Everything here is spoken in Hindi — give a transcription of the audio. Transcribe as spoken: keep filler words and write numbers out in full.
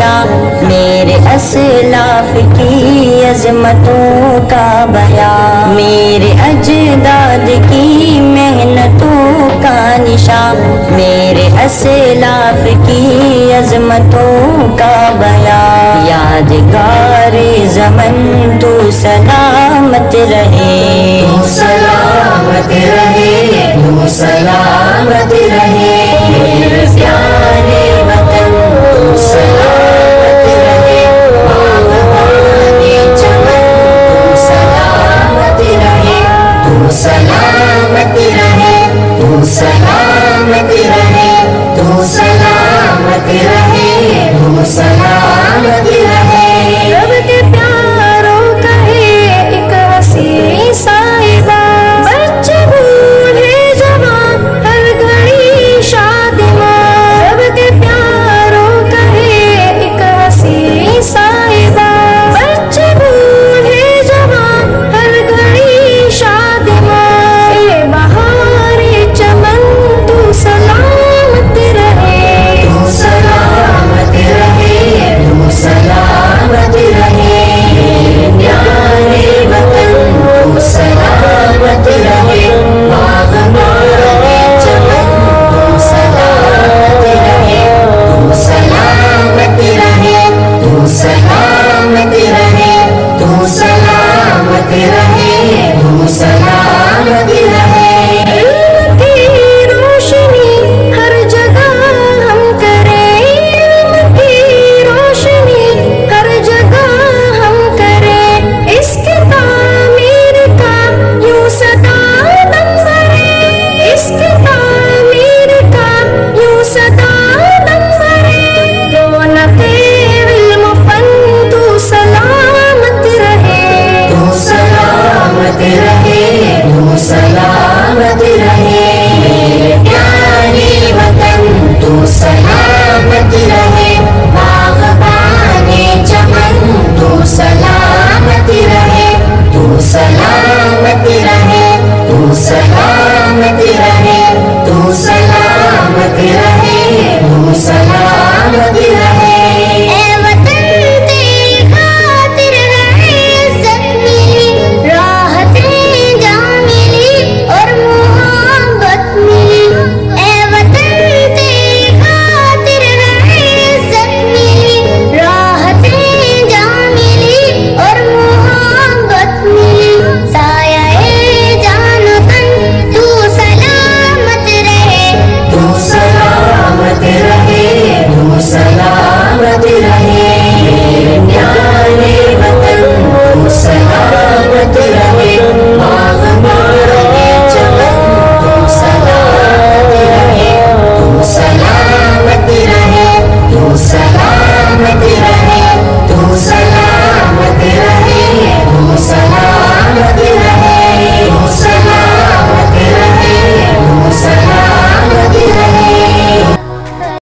निशान, मेरे असलाफ की अजमतों का बयान, मेरे अजदाद की मेहनतों का निशान, मेरे असलाफ की अजमतों का बयान। यादगार ज़मन तू सलामत रहे, तू सलामत रहे, तू सलामत रहे, मेरे प्यारे वतन तू सलामत रहे, बाग़बाने चमन तू सलामत रहे, तू सलामत रहे, तू सलामत रहे, तू सलामत रहे, तू सलामत रहे। रब के प्यारों कहे एक हंसी साहिबा, बच्चे बूढ़े जवान हर घड़ी शादिमा। रब के प्यारों कहे एक हंसी साहिबा, बच्चे बूढ़े जवान हर घड़ी शादिमा। ए बहारे चमन तू सलामत रहे, तू सलामत रहे, तू सलामत रहे, प्यारे वतन तू सलामत रहे, बाग़बाने चमन तू सलामत रहे, तू सलामत रहे, तू सलामत रहे, तू सलामत रहे, तू सलामत रहे। इल्म की रोशनी हर जगह हम करें, इल्म की रोशनी हर जगह हम करें, इसके तामीर का यूं सदा दम भरें, इसके तामीर का यूं सदा दम भरें। रौनक़े इल्म फन तू सलामत रहे, तू सलामत रहे, तू सलामत रहे, मेरे प्यारे वतन तू सलामत रहे, बाग़बाने चमन तू सलामत रहे, तू सलामत रहे, तू सलामत